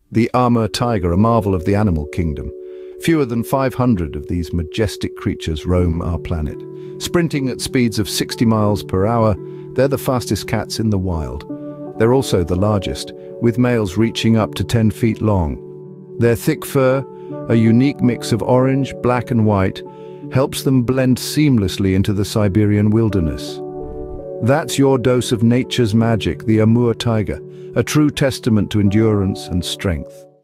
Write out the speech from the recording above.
The Amur tiger, a marvel of the animal kingdom. Fewer than 500 of these majestic creatures roam our planet. Sprinting at speeds of 60 miles per hour, they're the fastest cats in the wild. They're also the largest, with males reaching up to 10 feet long. Their thick fur, a unique mix of orange, black and white, helps them blend seamlessly into the Siberian wilderness. That's your dose of nature's magic, the Amur tiger, a true testament to endurance and strength.